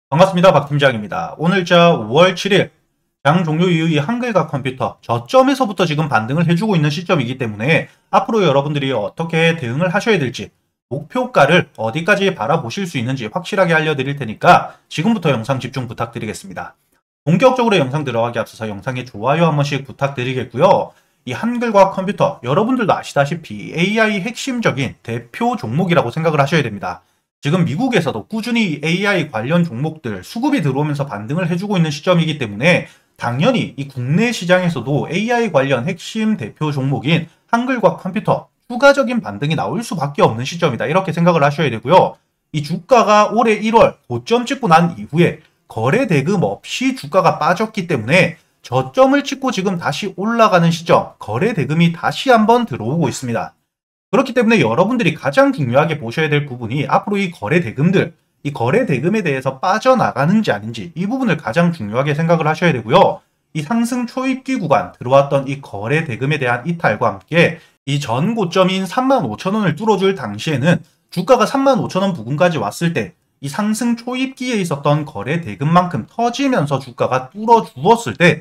반갑습니다. 박 팀장입니다. 오늘자 5월 7일 장 종료 이후 이 한글과 컴퓨터 저점에서부터 지금 반등을 해주고 있는 시점이기 때문에 앞으로 여러분들이 어떻게 대응을 하셔야 될지 목표가를 어디까지 바라보실 수 있는지 확실하게 알려드릴 테니까 지금부터 영상 집중 부탁드리겠습니다. 본격적으로 영상 들어가기 앞서서 영상에 좋아요 한 번씩 부탁드리겠고요. 이 한글과 컴퓨터 여러분들도 아시다시피 AI 핵심적인 대표 종목이라고 생각을 하셔야 됩니다. 지금 미국에서도 꾸준히 AI 관련 종목들 수급이 들어오면서 반등을 해주고 있는 시점이기 때문에 당연히 이 국내 시장에서도 AI 관련 핵심 대표 종목인 한글과 컴퓨터 추가적인 반등이 나올 수밖에 없는 시점이다. 이렇게 생각을 하셔야 되고요. 이 주가가 올해 1월 고점 찍고 난 이후에 거래 대금 없이 주가가 빠졌기 때문에 저점을 찍고 지금 다시 올라가는 시점, 거래 대금이 다시 한번 들어오고 있습니다. 그렇기 때문에 여러분들이 가장 중요하게 보셔야 될 부분이 앞으로 이 거래 대금들, 이 거래 대금에 대해서 빠져나가는지 아닌지 이 부분을 가장 중요하게 생각을 하셔야 되고요. 이 상승 초입기 구간 들어왔던 이 거래 대금에 대한 이탈과 함께 이 전 고점인 35,000원을 뚫어줄 당시에는 주가가 35,000원 부근까지 왔을 때 이 상승 초입기에 있었던 거래 대금만큼 터지면서 주가가 뚫어주었을 때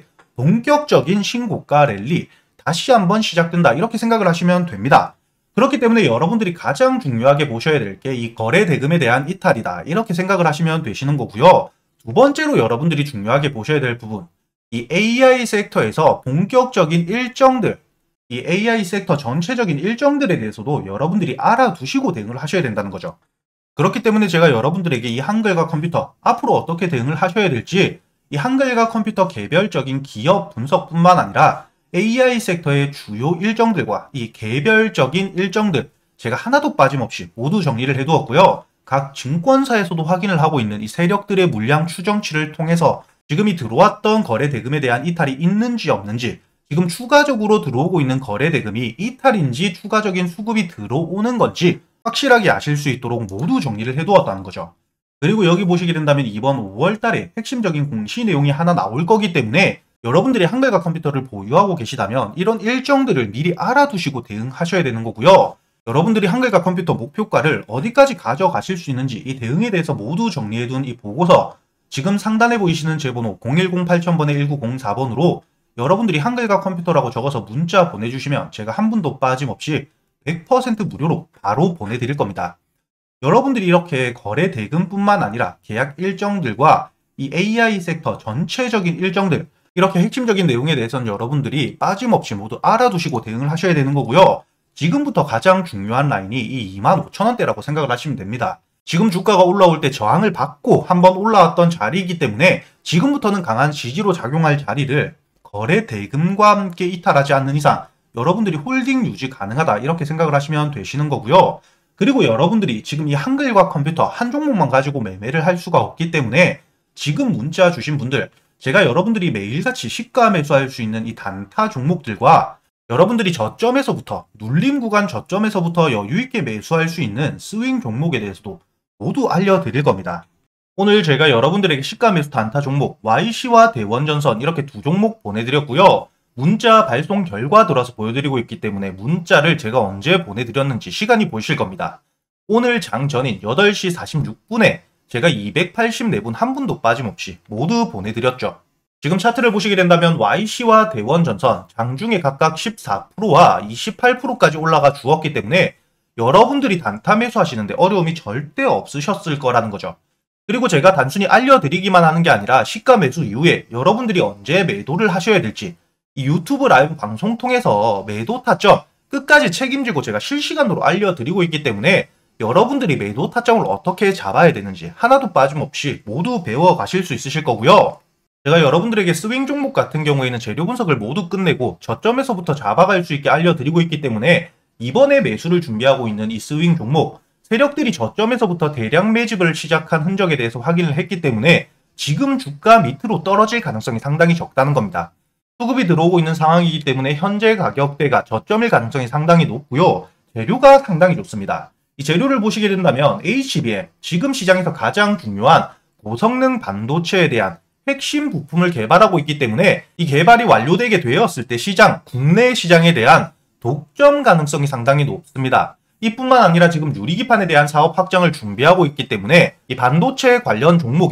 본격적인 신고가 랠리 다시 한번 시작된다. 이렇게 생각을 하시면 됩니다. 그렇기 때문에 여러분들이 가장 중요하게 보셔야 될 게 이 거래 대금에 대한 이탈이다. 이렇게 생각을 하시면 되시는 거고요. 두 번째로 여러분들이 중요하게 보셔야 될 부분, 이 AI 섹터에서 본격적인 일정들, 이 AI 섹터 전체적인 일정들에 대해서도 여러분들이 알아두시고 대응을 하셔야 된다는 거죠. 그렇기 때문에 제가 여러분들에게 이 한글과 컴퓨터 앞으로 어떻게 대응을 하셔야 될지 이 한글과 컴퓨터 개별적인 기업 분석뿐만 아니라 AI 섹터의 주요 일정들과 이 개별적인 일정들 제가 하나도 빠짐없이 모두 정리를 해두었고요. 각 증권사에서도 확인을 하고 있는 이 세력들의 물량 추정치를 통해서 지금 이 들어왔던 거래 대금에 대한 이탈이 있는지 없는지, 지금 추가적으로 들어오고 있는 거래 대금이 이탈인지 추가적인 수급이 들어오는 건지 확실하게 아실 수 있도록 모두 정리를 해두었다는 거죠. 그리고 여기 보시게 된다면 이번 5월 달에 핵심적인 공시 내용이 하나 나올 거기 때문에 여러분들이 한글과 컴퓨터를 보유하고 계시다면 이런 일정들을 미리 알아두시고 대응하셔야 되는 거고요. 여러분들이 한글과 컴퓨터 목표가를 어디까지 가져가실 수 있는지 이 대응에 대해서 모두 정리해둔 이 보고서, 지금 상단에 보이시는 제 번호 010-8000번에 1904번으로 여러분들이 한글과 컴퓨터라고 적어서 문자 보내주시면 제가 한 분도 빠짐없이 100% 무료로 바로 보내드릴 겁니다. 여러분들이 이렇게 거래 대금뿐만 아니라 계약 일정들과 이 AI 섹터 전체적인 일정들, 이렇게 핵심적인 내용에 대해서는 여러분들이 빠짐없이 모두 알아두시고 대응을 하셔야 되는 거고요. 지금부터 가장 중요한 라인이 이 25,000원대라고 생각을 하시면 됩니다. 지금 주가가 올라올 때 저항을 받고 한번 올라왔던 자리이기 때문에 지금부터는 강한 지지로 작용할 자리를 거래 대금과 함께 이탈하지 않는 이상 여러분들이 홀딩 유지 가능하다. 이렇게 생각을 하시면 되시는 거고요. 그리고 여러분들이 지금 이 한글과 컴퓨터 한 종목만 가지고 매매를 할 수가 없기 때문에 지금 문자 주신 분들, 제가 여러분들이 매일같이 시가 매수할 수 있는 이 단타 종목들과 여러분들이 저점에서부터 눌림 구간 저점에서부터 여유있게 매수할 수 있는 스윙 종목에 대해서도 모두 알려드릴 겁니다. 오늘 제가 여러분들에게 시가 매수 단타 종목 YC와 대원전선 이렇게 두 종목 보내드렸고요. 문자 발송 결과 들어와서 보여드리고 있기 때문에 문자를 제가 언제 보내드렸는지 시간이 보이실 겁니다. 오늘 장 전인 8시 46분에 제가 284분 한 분도 빠짐없이 모두 보내드렸죠. 지금 차트를 보시게 된다면 YC와 대원전선 장중에 각각 14%와 28%까지 올라가 주었기 때문에 여러분들이 단타 매수하시는데 어려움이 절대 없으셨을 거라는 거죠. 그리고 제가 단순히 알려드리기만 하는 게 아니라 시가 매수 이후에 여러분들이 언제 매도를 하셔야 될지 이 유튜브 라이브 방송 통해서 매도 타점 끝까지 책임지고 제가 실시간으로 알려드리고 있기 때문에 여러분들이 매도 타점을 어떻게 잡아야 되는지 하나도 빠짐없이 모두 배워가실 수 있으실 거고요. 제가 여러분들에게 스윙 종목 같은 경우에는 재료 분석을 모두 끝내고 저점에서부터 잡아갈 수 있게 알려드리고 있기 때문에 이번에 매수를 준비하고 있는 이 스윙 종목, 세력들이 저점에서부터 대량 매집을 시작한 흔적에 대해서 확인을 했기 때문에 지금 주가 밑으로 떨어질 가능성이 상당히 적다는 겁니다. 수급이 들어오고 있는 상황이기 때문에 현재 가격대가 저점일 가능성이 상당히 높고요. 재료가 상당히 좋습니다. 이 재료를 보시게 된다면 HBM, 지금 시장에서 가장 중요한 고성능 반도체에 대한 핵심 부품을 개발하고 있기 때문에 이 개발이 완료되게 되었을 때 시장, 국내 시장에 대한 독점 가능성이 상당히 높습니다. 이뿐만 아니라 지금 유리기판에 대한 사업 확장을 준비하고 있기 때문에 이 반도체 관련 종목에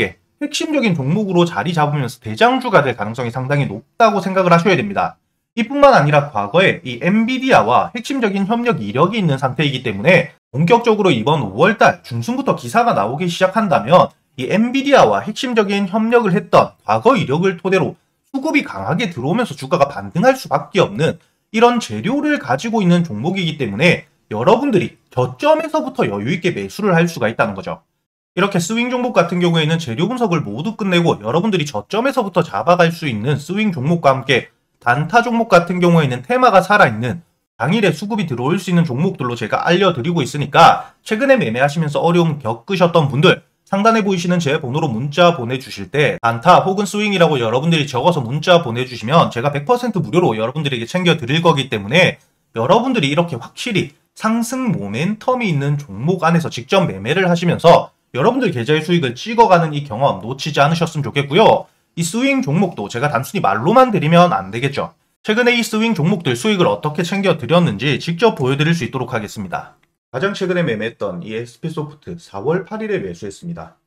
핵심적인 종목으로 자리 잡으면서 대장주가 될 가능성이 상당히 높다고 생각을 하셔야 됩니다. 이뿐만 아니라 과거에 이 엔비디아와 핵심적인 협력 이력이 있는 상태이기 때문에 본격적으로 이번 5월달 중순부터 기사가 나오기 시작한다면 이 엔비디아와 핵심적인 협력을 했던 과거 이력을 토대로 수급이 강하게 들어오면서 주가가 반등할 수밖에 없는 이런 재료를 가지고 있는 종목이기 때문에 여러분들이 저점에서부터 여유있게 매수를 할 수가 있다는 거죠. 이렇게 스윙 종목 같은 경우에는 재료 분석을 모두 끝내고 여러분들이 저점에서부터 잡아갈 수 있는 스윙 종목과 함께 단타 종목 같은 경우에는 테마가 살아있는 당일에 수급이 들어올 수 있는 종목들로 제가 알려드리고 있으니까 최근에 매매하시면서 어려움 겪으셨던 분들 상단에 보이시는 제 번호로 문자 보내주실 때 단타 혹은 스윙이라고 여러분들이 적어서 문자 보내주시면 제가 100% 무료로 여러분들에게 챙겨드릴 거기 때문에 여러분들이 이렇게 확실히 상승 모멘텀이 있는 종목 안에서 직접 매매를 하시면서 여러분들 계좌의 수익을 찍어가는 이 경험 놓치지 않으셨으면 좋겠고요. 이 스윙 종목도 제가 단순히 말로만 드리면 안 되겠죠. 최근에 이 스윙 종목들 수익을 어떻게 챙겨드렸는지 직접 보여드릴 수 있도록 하겠습니다. 가장 최근에 매매했던 이 SP소프트 4월 8일에 매수했습니다.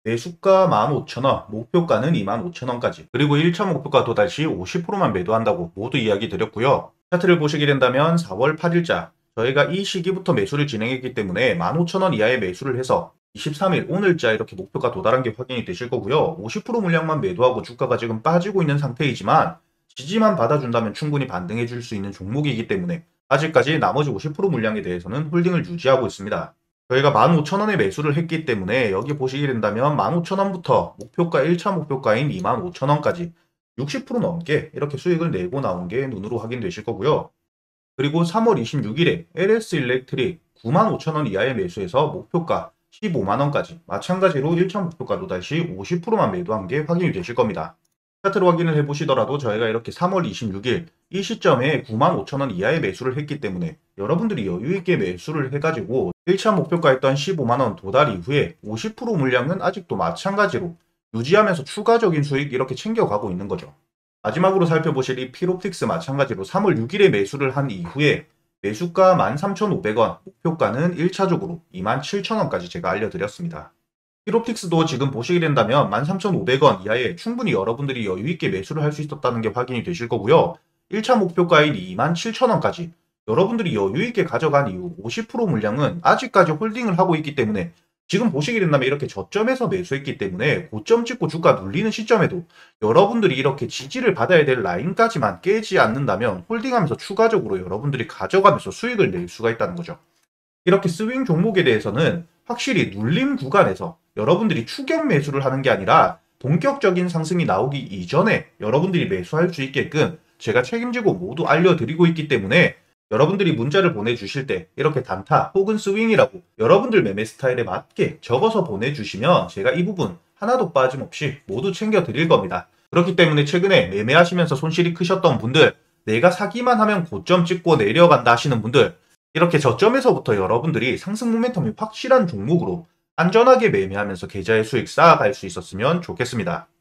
매수가 15,000원, 목표가는 25,000원까지, 그리고 1차 목표가 도달 시 50%만 매도한다고 모두 이야기 드렸고요. 차트를 보시게 된다면 4월 8일자 저희가 이 시기부터 매수를 진행했기 때문에 15,000원 이하의 매수를 해서 23일 오늘자 이렇게 목표가 도달한 게 확인이 되실 거고요. 50% 물량만 매도하고 주가가 지금 빠지고 있는 상태이지만 지지만 받아준다면 충분히 반등해 줄 수 있는 종목이기 때문에 아직까지 나머지 50% 물량에 대해서는 홀딩을 유지하고 있습니다. 저희가 15,000원에 매수를 했기 때문에 여기 보시게 된다면 15,000원부터 목표가 1차 목표가인 25,000원까지 60% 넘게 이렇게 수익을 내고 나온 게 눈으로 확인되실 거고요. 그리고 3월 26일에 LS 일렉트릭 95,000원 이하의 매수해서 목표가 15만원까지 마찬가지로 1차 목표가 도달 시 50%만 매도한 게 확인이 되실 겁니다. 차트로 확인을 해보시더라도 저희가 이렇게 3월 26일 이 시점에 95,000원 이하의 매수를 했기 때문에 여러분들이 여유있게 매수를 해가지고 1차 목표가였던 15만원 도달 이후에 50% 물량은 아직도 마찬가지로 유지하면서 추가적인 수익 이렇게 챙겨가고 있는 거죠. 마지막으로 살펴보실 이 필옵틱스 마찬가지로 3월 6일에 매수를 한 이후에 매수가 13,500원, 목표가는 1차적으로 27,000원까지 제가 알려드렸습니다. 필옵틱스도 지금 보시게 된다면 13,500원 이하에 충분히 여러분들이 여유있게 매수를 할 수 있었다는 게 확인이 되실 거고요. 1차 목표가인 27,000원까지 여러분들이 여유있게 가져간 이후 50% 물량은 아직까지 홀딩을 하고 있기 때문에 지금 보시게 된다면 이렇게 저점에서 매수했기 때문에 고점 찍고 주가 눌리는 시점에도 여러분들이 이렇게 지지를 받아야 될 라인까지만 깨지 않는다면 홀딩하면서 추가적으로 여러분들이 가져가면서 수익을 낼 수가 있다는 거죠. 이렇게 스윙 종목에 대해서는 확실히 눌림 구간에서 여러분들이 추격 매수를 하는 게 아니라 본격적인 상승이 나오기 이전에 여러분들이 매수할 수 있게끔 제가 책임지고 모두 알려드리고 있기 때문에 여러분들이 문자를 보내주실 때 이렇게 단타 혹은 스윙이라고 여러분들 매매 스타일에 맞게 적어서 보내주시면 제가 이 부분 하나도 빠짐없이 모두 챙겨드릴 겁니다. 그렇기 때문에 최근에 매매하시면서 손실이 크셨던 분들, 내가 사기만 하면 고점 찍고 내려간다 하시는 분들, 이렇게 저점에서부터 여러분들이 상승 모멘텀이 확실한 종목으로 안전하게 매매하면서 계좌의 수익 쌓아갈 수 있었으면 좋겠습니다.